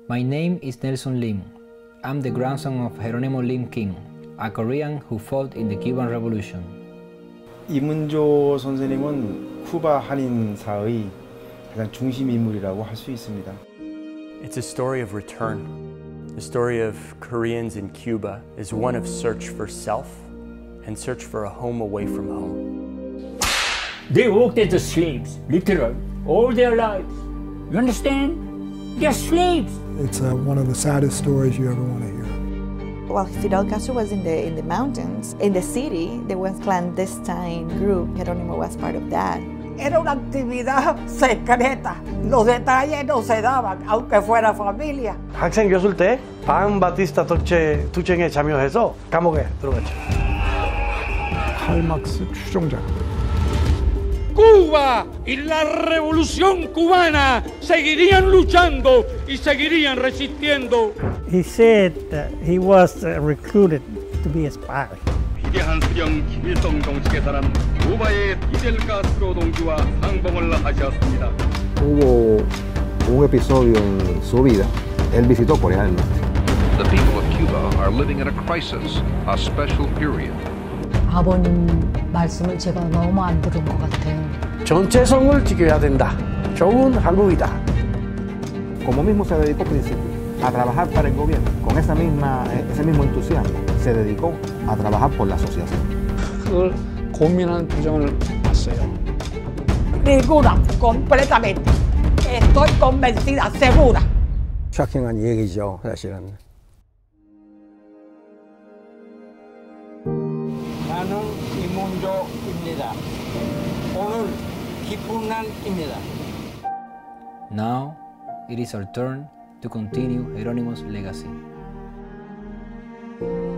My name is Nelson Lim. I'm the grandson of Jeronimo Lim Kim, a Korean who fought in the Cuban Revolution. 이문조 선생님은 쿠바 한인사의 가장 중심 인물이라고 할 수 있습니다. It's a story of return. The story of Koreans in Cuba is one of search for self and search for a home away from home. They worked as slaves, literally, all their lives. You understand? They're slaves. It's one of the saddest stories you ever want to hear. While Fidel Castro was in the mountains, in the city, there was a clandestine group. Jeronimo was part of that. Era una actividad secreta. Los detalles no se daban, aunque fuera familia. 학생 교수일 때 방 바티스타 투쟁에 참여해서 감옥에 들어갔죠. 칼막스 추종자. Cuba y la revolución cubana seguirían luchando y seguirían resistiendo. He said that he was recruited to be a spy. 위대한 수령 김일성 정식에 달한 쿠바의 피델 카스트로 동지와 상봉을 하셨습니다. Hubo un episodio en su vida. Él visitó Corea del Norte. The people of Cuba are living in a crisis, a special period. 아버님 말씀을 제가 너무 안 들은 것 같아요. 전체성을 지켜야 된다. 좋은 한국이다. Como mismo se dedicó principio a trabajar para el gobierno, con ese mismo entusiasmo, se dedicó a trabajar por la asociación. 그걸 고민하는 표정을 봤어요. Ninguna, completamente. Estoy convencida, segura. 쇼킹한 얘기죠, 사실은. 나는 이문조입니다. 오늘 기쁜 날입니다. Now, it is our turn to continue Jeronimo's legacy.